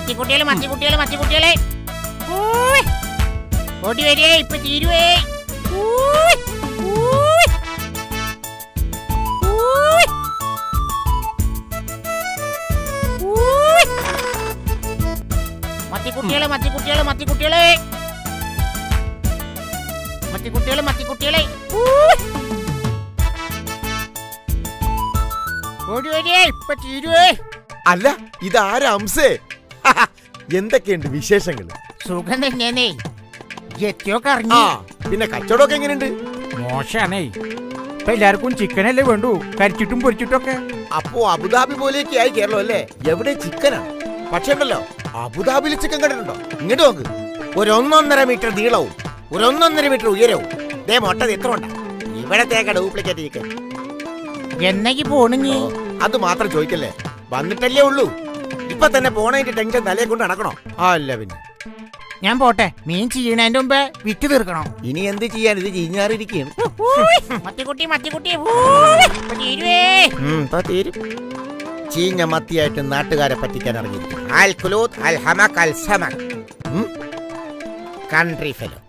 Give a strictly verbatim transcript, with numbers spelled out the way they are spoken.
മത്തിക്കുട്ടികളെ മത്തിക്കുട്ടികളെ മത്തിക്കുട്ടികളെ ഓടി വരേ, ഇപ്പൊ തീരുവേ. മത്തിക്കുട്ടികളെ മത്തിക്കുട്ടികളെ മത്തിക്കുട്ടികളെ മത്തിക്കുട്ടികളെ മത്തിക്കുട്ടികളെ ഓടി വരേ, ഇപ്പൊ തീരുവേ. അല്ല, ഇതാരാ അംസേ? എന്തൊക്കെയുണ്ട് വിശേഷങ്ങൾ? സുഖം തന്നെയാണേ. എത്തിയൊക്കെ അറിഞ്ഞു. പിന്നെ കച്ചവടമൊക്കെ എങ്ങനെയുണ്ട്? മോശാണേ. ഇപ്പൊ എല്ലാവർക്കും ചിക്കനല്ലേ വേണ്ടു, കരിച്ചിട്ടും പൊരിച്ചിട്ടൊക്കെ. അപ്പോ അബുദാബി പോലെയൊക്കെ ആയി കേരളം അല്ലേ? എവിടെ ചിക്കനാ? പക്ഷേ ഉണ്ടല്ലോ, അബുദാബിയിൽ ചിക്കൻ കണ്ടിട്ടുണ്ടോ? ഇങ്ങോട്ട് നോക്ക്, ഒരു ഒന്നൊന്നര മീറ്റർ നീളവും ഒരു ഒന്നൊന്നര മീറ്റർ ഉയരവും. ദേ മൊട്ടത് എത്ര ഉണ്ടാ? ഇവിടത്തേക്ക ഡ്യൂപ്ലിക്കേറ്റ് ചിക്കൻ. എന്നേക്ക് പോണു? അത് മാത്രം ചോദിക്കല്ലേ, വന്നിട്ടല്ലേ ഉള്ളൂ. ഇപ്പൊ തന്നെ പോണതിന്റെ ടെൻഷൻ തലയെ കൊണ്ട് നടക്കണോ? അല്ല പിന്നെ ഞാൻ പോട്ടെ. മീൻ ചെയ്യണതിന്റെ മുമ്പേ വിറ്റ് തീർക്കണം. ഇനി എന്ത് ചെയ്യാൻ? ഇത് ചീഞ്ഞാറിയിരിക്കുകയാണ്. മത്തിക്കുട്ടി മത്തിക്കുട്ടി ചീഞ്ഞ മത്തിയായിട്ട് നാട്ടുകാരെ പറ്റിക്കാൻ ഇറങ്ങിയിരിക്കും. Country fellow.